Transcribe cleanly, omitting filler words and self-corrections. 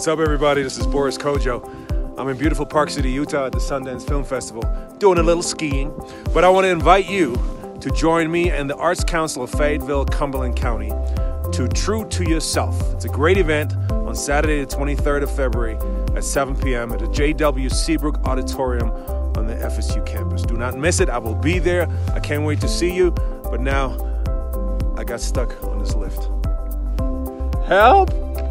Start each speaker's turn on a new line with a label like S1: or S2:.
S1: What's up, everybody? This is Boris Kodjoe. I'm in beautiful Park City, Utah at the Sundance Film Festival, doing a little skiing. But I want to invite you to join me and the Arts Council of Fayetteville, Cumberland County to True to Yourself. It's a great event on Saturday, the 23rd of February at 7 p.m. at the JW Seabrook Auditorium on the FSU campus. Do not miss it. I will be there. I can't wait to see you. But now I got stuck on this lift. Help!